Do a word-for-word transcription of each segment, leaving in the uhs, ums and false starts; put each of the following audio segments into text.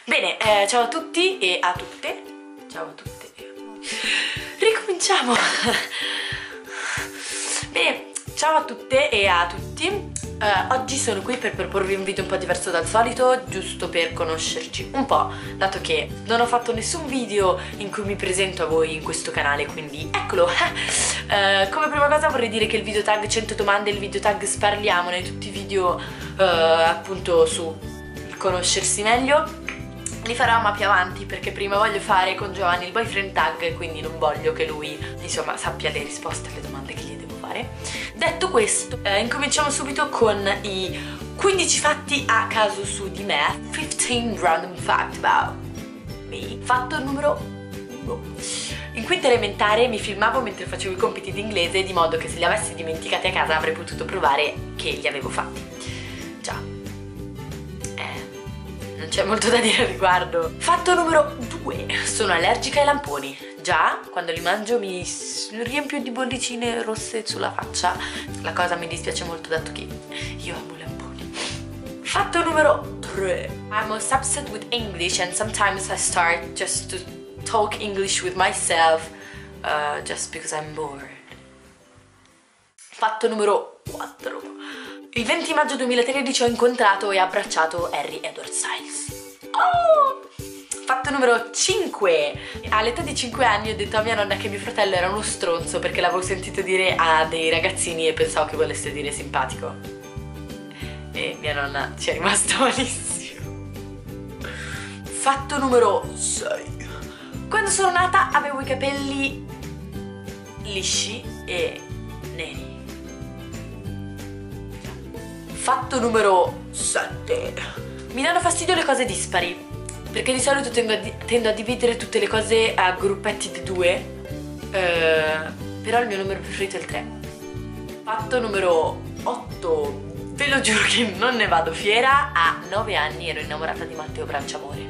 Bene, eh, ciao a tutti e a tutte. Ciao a tutte e a... Ricominciamo. Bene, ciao a tutte e a tutti. Uh, oggi sono qui per proporvi un video un po' diverso dal solito, giusto per conoscerci un po', dato che non ho fatto nessun video in cui mi presento a voi in questo canale, quindi eccolo. uh, Come prima cosa vorrei dire che il video tag cento domande e il video tag sparliamone, tutti i video uh, appunto su conoscersi meglio, li farò ma più avanti, perché prima voglio fare con Giovanni il boyfriend tag, quindi non voglio che lui insomma sappia le risposte alle domande che gli devo fare. Detto questo, eh, incominciamo subito con i quindici fatti a caso su di me. quindici random fact about me. Fatto numero uno. In quinta elementare mi filmavo mentre facevo i compiti di inglese, di modo che se li avessi dimenticati a casa avrei potuto provare che li avevo fatti. Già, eh, non c'è molto da dire al riguardo. Fatto numero due. Sono allergica ai lamponi. Già, quando li mangio mi riempio di bollicine rosse sulla faccia. La cosa mi dispiace molto, dato che io amo i lamponi. Fatto numero tre. I'm most upset with English and sometimes I start just to talk English with myself uh, just because I'm bored. Fatto numero quattro. Il venti maggio duemilatredici ho incontrato e abbracciato Harry Edward Styles. Oh! Fatto numero cinque. All'età di cinque anni ho detto a mia nonna che mio fratello era uno stronzo perché l'avevo sentito dire a dei ragazzini e pensavo che volesse dire simpatico. E mia nonna ci è rimasta malissimo. Fatto numero sei. Quando sono nata avevo i capelli lisci e neri. Fatto numero sette. Mi danno fastidio le cose dispari, perché di solito tendo a, di tendo a dividere tutte le cose a gruppetti di due, eh, però il mio numero preferito è il tre. Fatto numero otto. Ve lo giuro che non ne vado fiera, a nove anni ero innamorata di Matteo Branciamore.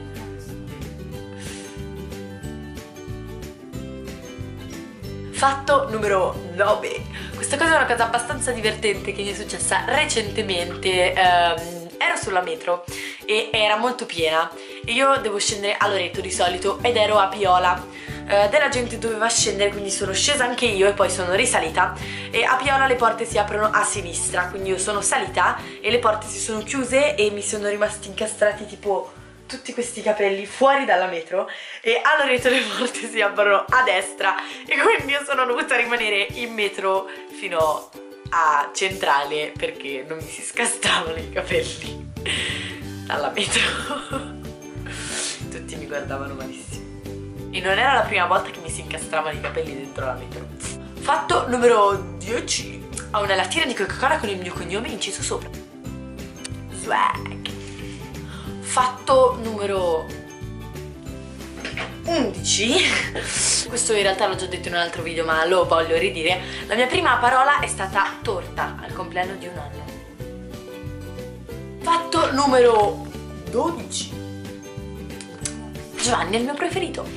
Fatto numero nove. Questa cosa è una cosa abbastanza divertente che mi è successa recentemente. ehm, Ero sulla metro e era molto piena e io devo scendere a Loreto di solito ed ero a Piola. Eh, della gente doveva scendere, quindi sono scesa anche io e poi sono risalita, e a Piola le porte si aprono a sinistra, quindi io sono salita e le porte si sono chiuse e mi sono rimasti incastrati tipo tutti questi capelli fuori dalla metro, e a Loreto le porte si aprono a destra e quindi io sono dovuta rimanere in metro fino a Centrale perché non mi si scastravano i capelli dalla metro. Tutti mi guardavano malissimo e non era la prima volta che mi si incastravano i capelli dentro la metro. Fatto numero dieci. Ho una lattina di Coca-Cola con il mio cognome inciso sopra. Swag. Fatto numero undici. Questo in realtà l'ho già detto in un altro video, ma lo voglio ridire. La mia prima parola è stata torta al compleanno di un anno. Fatto numero dodici. Giovanni è il mio preferito.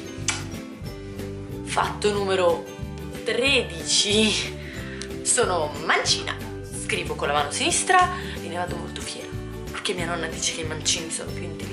Fatto numero tredici. Sono mancina. Scrivo con la mano sinistra e ne vado molto fiera, perché mia nonna dice che i mancini sono più intelligenti.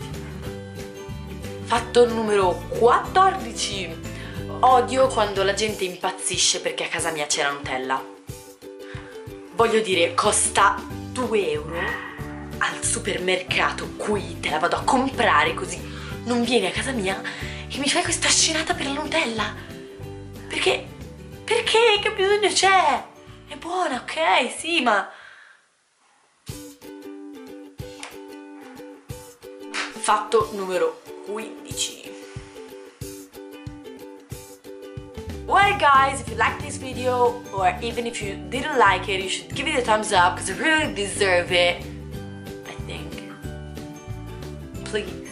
Fatto numero quattordici. Odio quando la gente impazzisce perché a casa mia c'è la Nutella. Voglio dire, costa due euro al supermercato, qui te la vado a comprare, così non vieni a casa mia e mi fai questa scenata per la Nutella. Perché? Perché? Che bisogno c'è? È buona, ok, sì, ma... Fatto numero quindici. Well guys, if you liked this video, or even if you didn't like it, you should give it a thumbs up because I really deserve it, I think. Please.